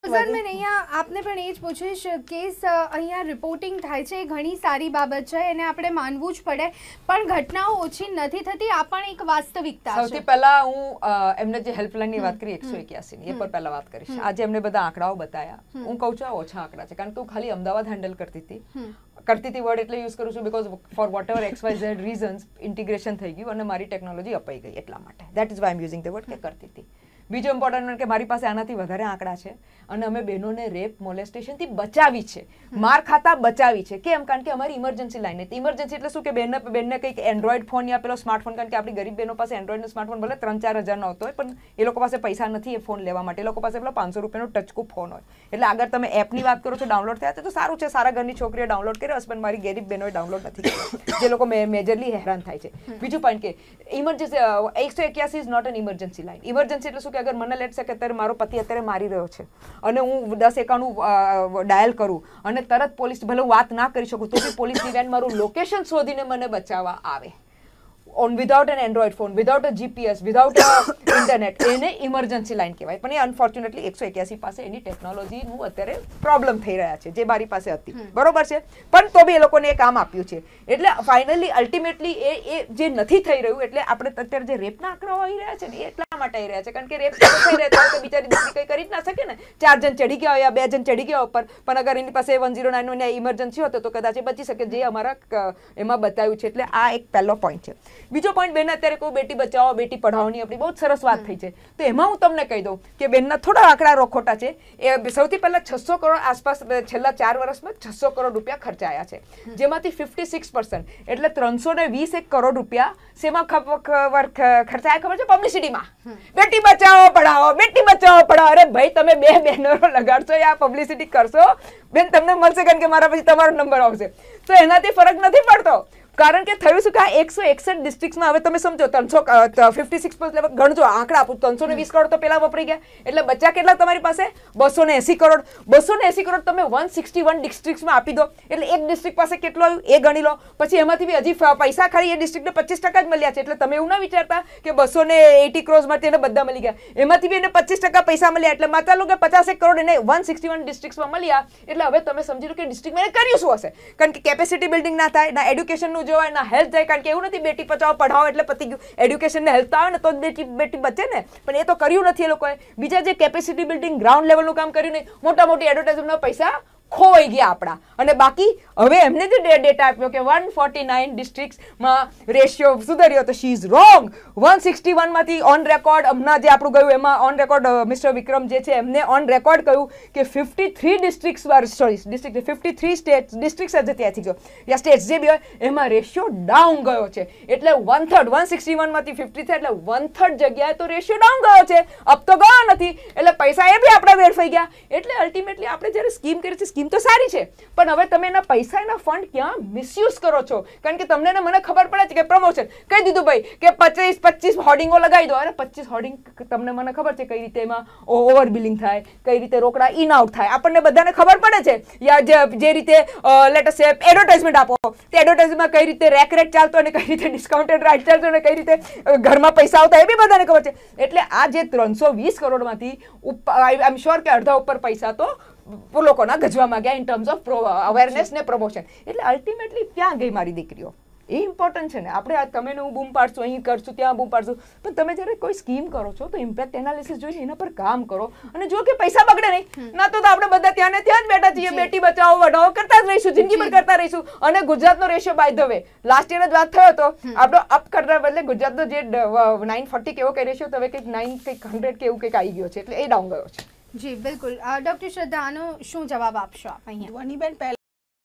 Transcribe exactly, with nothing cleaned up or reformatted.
Sir મેં અહીંયા આપને પણ એ જ પૂછીશ કેસ અહીંયા રિપોર્ટિંગ થાય છે એ ઘણી સારી બાબત છે એને આપણે માનવું જ પડે પણ ઘટનાઓ ઓછી નથી થતી આ પણ એક વાસ્તવિકતા છે. સૌથી પહેલા હું એમને જે હેલ્પલાઇનની વાત કરી એકસો એક્યાસી ની એ પર પહેલા વાત કરીશ. આજે એમને બધા આંકડાઓ બતાવ્યા. હું કહું છું ઓછા આંકડા છે કારણ કે હું ખાલી અમદાવાદ હેન્ડલ કરતી હતી કરતી હતી વર્ડ એટલે યુઝ કરું છું because for whatever X Y Z reasons integration થઈ ગયું અને મારી ટેકનોલોજી અપાઈ ગઈ એટલા માટે. That is why I am using the word કે કરતી હતી. બીજો ઇમ્પોર્ટન્ટ કે મારી પાસે આનાથી વધારે આંકડા છે અને અમે બહેનોને રેપ મોલેસ્ટેશનથી બચાવી છે, માર ખાતા બચાવી છે. કેમ? કારણ કે અમારી ઇમરજન્સી લાઈન હતી. ઇમરજન્સી એટલે શું કે બેનને બેનને કંઈક એન્ડ્રોઈડ ફોન યા પેલો સ્માર્ટફોન, કારણ કે આપણી ગરીબ બહેનો પાસે એન્ડ્રોઈડ નો સ્માર્ટફોન ભલે ત્રણ ચાર હજારનો આવતો હોય પણ એ લોકો પાસે પૈસા નથી એ ફોન લેવા માટે. એ લોકો પાસે પેલો પાંચસો રૂપિયાનો ટચકૂ ફોન હોય. એટલે આગળ તમે એપની વાત કરો છો ડાઉનલોડ થયા તો સારું છે, સારા ઘરની છોકરીઓ ડાઉનલોડ કર્યો હશે પણ મારી ગરીબ બહેનોએ ડાઉનલોડ નથી કર્યો જે લોકો મેજરલી હેરાન થાય છે. બીજું પોઈન્ટ કે ઇમરજન્સી એકસો એક્યાસી is not an emergency line. Emergency એટલે શું કે અગર મને લેટ છે કે અત્યારે મારો પતિ અત્યારે મારી રહ્યો છે અને હું દસ એકાણું ડાયલ કરું અને તરત પોલીસ ભલે હું વાત ના કરી શકું તો બી પોલીસની વેન મારું લોકેશન શોધીને મને બચાવવા આવે on without an android phone, without a GPS, without internet, એને ઇમરજન્સી લાઈન કહેવાય. પણ એ અનફોર્ચ્યુનેટલી એકસો એક્યાસી પાસે એની ટેકનોલોજીનું અત્યારે પ્રોબ્લેમ થઈ રહ્યા છે જે મારી પાસે હતી, બરોબર છે. પણ તો બી એ લોકોને એ કામ આપ્યું છે. એટલે ફાઇનલી અલ્ટિમેટલી એ એ જે નથી થઈ રહ્યું એટલે આપણે અત્યારે જે રેપના આંકડાઓ આવી રહ્યા છે ને એ એટલા માટે આવી રહ્યા છે કારણ કે રેપ થઈ રહ્યા તો બિચારી દીકરી કંઈ કરી જ ના શકે ને. ચાર જણ ચડી ગયા હોય, બે જણ ચડી ગયા ઉપર, પણ અગર એની પાસે વન ઝીરો નાઇન ઇમરજન્સી હોતો તો કદાચ એ બચી શકે, જે અમારા એમાં બતાવ્યું છે. એટલે આ એક પહેલો પોઈન્ટ છે. બીજો પોઈન્ટ બેન અત્યારે કહું બેટી બચાવો બેટી પઢાઓની આપણી બહુ સરસ વાત થઈ છે તો એમાં હું તમને કહી દઉં કે બેનના થોડા આંકડા રોખોટા છે. એ સૌથી પહેલા છસો કરોડ આસપાસ છેલ્લા ચાર વર્ષમાં છસો કરોડ રૂપિયા ખર્ચાયા છે જેમાંથી ફિફ્ટી સિક્સ પર્સન્ટ એટલે ત્રણસો ને વીસ એક કરોડ રૂપિયા શેમાં ખર્ચાયા ખબર છે? પબ્લિસિટીમાં. બેટી બચાવો પઢાઓ બેટી બચાવો પઢાઓ. અરે ભાઈ તમે બે બેનરો લગાડશો યા પબ્લિસિટી કરશો બેન તમને મળશે કારણ કે મારા પછી તમારો નંબર આવશે તો એનાથી ફરક નથી પડતો. કારણ કે થયું શું કે આ એકસો એકસઠ ડિસ્ટ્રિક્ટમાં હવે તમે સમજો ત્રણસો ફિફ્ટી સિક્સ એટલે ગણજો આંકડા આપું ત્રણસો ને વીસ કરોડ તો પેલા વપરાઈ ગયા એટલે બચ્ચા કેટલા તમારી પાસે? બસો ને એસી કરોડ. બસો ને એસી કરોડ તમે વન સિક્સટી વન ડિસ્ટ્રિક્ટમાં આપી દો એટલે એક ડિસ્ટ્રિક્ટ પાસે કેટલો આવ્યું એ ગણી લો. પછી એમાંથી બી હજી પૈસા ખાલી એ ડિસ્ટ્રિક્ટને પચીસ ટકા જ મળ્યા છે એટલે તમે એવું ના વિચારતા કે બસો ને એટી ક્રોઝમાં તેને બધા મળી ગયા. એમાંથી બી એને પચીસ ટકા પૈસા મળ્યા એટલે માતા લો કે પચાસ એક કરોડ એને વન સિક્સટી વન ડિસ્ટ્રિક્ટમાં મળ્યા. એટલે હવે તમે સમજી લો કે ડિસ્ટ્રિક્ટમાં એને કર્યું શું હશે? કારણ કે કેપેસિટી બિલ્ડિંગ ના થાય, ના એડ્યુકેશનનું જોવાય, ના હેલ્થ જાય. કારણ કે એવું નથી બેટી બચાવો પઢાઓ એટલે પતી ગયું. એડ્યુકેશન ને હેલ્થ આવે ને તો જ બેટી બેટી બચે ને, પણ એ તો કર્યું નથી એ લોકોએ. બીજા જે કેપેસિટી બિલ્ડિંગ ગ્રાઉન્ડ લેવલનું કામ કર્યું નહીં, મોટા મોટી એડવર્ટાઇઝમેન્ટના પૈસા ખોવાઈ ગયા આપણા. અને બાકી હવે એમને જે ડેટા આપ્યો કે વન ફોર્ટી નાઇન ડિસ્ટ્રિક્ટમાં રેશિયો સુધર્યો તો she is wrong. One sixty વનમાંથી ઓન રેકોર્ડ હમણાં જે આપણું ગયું એમાં ઓન રેકોર્ડ મિસ્ટર વિક્રમ જે છે એમને ઓન રેકોર્ડ કહ્યું કે fifty three district sorry district fifty three state district જ ત્યાંથી ગયો યા સ્ટેટ્સ જે બી હોય એમાં રેશિયો ડાઉન ગયો છે. એટલે વન થર્ડ વન સિક્સટી વનમાંથી ફિફ્ટી થ્રી એટલે વન થર્ડ જગ્યાએ તો રેશિયો ડાઉન ગયો છે, અપ તો ગયો નથી. એટલે પૈસા એ બી આપણા વેડફાઈ ગયા. એટલે અલ્ટિમેટલી આપણે જ્યારે સ્કીમ કરી છે સ્કીમ તો સારી છે પણ હવે તમે એના પૈસા એના ફંડ ક્યાં મિસયુઝ કરો છો? કારણ કે તમને ને મને ખબર પડે છે કે પ્રમોશન કહી દીધું ભાઈ કે પચીસ પચીસ હોર્ડિંગો લગાવી દો. અરે પચીસ હોર્ડિંગ તમને મને ખબર છે કઈ રીતે એમાં ઓવર બિલિંગ થાય, કઈ રીતે રોકડા ઇન આઉટ થાય, આપણને બધાને ખબર પડે છે. યા જે રીતે લેટ અસ સે એડવર્ટાઇઝમેન્ટ આપો તે એડવર્ટાઇઝમેન્ટમાં કઈ રીતે રેક રેટ ચાલતો અને કઈ રીતે ડિસ્કાઉન્ટેડ રાઇટ ચાલતો અને કઈ રીતે ઘરમાં પૈસા આવતા એ બી બધાને ખબર છે. એટલે આ જે ત્રણસો વીસ કરોડમાંથી આઈ એમ શ્યોર કે અડધા ઉપર પૈસા તો લોકોના ગજવામાં ગયા ઇન ટર્મ્સ ઓફ અવેરનેસ ને પ્રમોશન. એટલે અલ્ટિમેટલી ક્યાં ગઈ મારી દીકરીઓ? એ ઇમ્પોર્ટન્ટ છે ને. આપણે તમે હું બૂમ પાડશું, અહીં કરશું, ત્યાં બૂમ પાડશું, પણ તમે જ્યારે કોઈ સ્કીમ કરો છો તો ઇમ્પેક્ટ એનાલિસિસ જોઈને એના પર કામ કરો અને જો કે પૈસા બગડે નહીં. ના તો આપણે બધા ત્યાં ને ત્યાં જ બેઠા છીએ, બેટી બચાવો વઢાઓ કરતા જ રહીશું, જિંદગી ભર કરતા રહીશું. અને ગુજરાતનો ratio by the way last year જ વાત થયો હતો આપણો અપ કરતા બદલે ગુજરાતનો જે નાઇન ફોર્ટી કેવો કઈ રેશિયો તો હવે કંઈક નાઇન કંઈક હંડ્રેડ કે એવું કંઈક આવી ગયો છે એટલે એ ડાઉન ગયો છે. જી બિલકુલ. ડોક્ટર શ્રદ્ધા આનો શું જવાબ આપશો આપ અહીંયા? વનીબેન પહેલા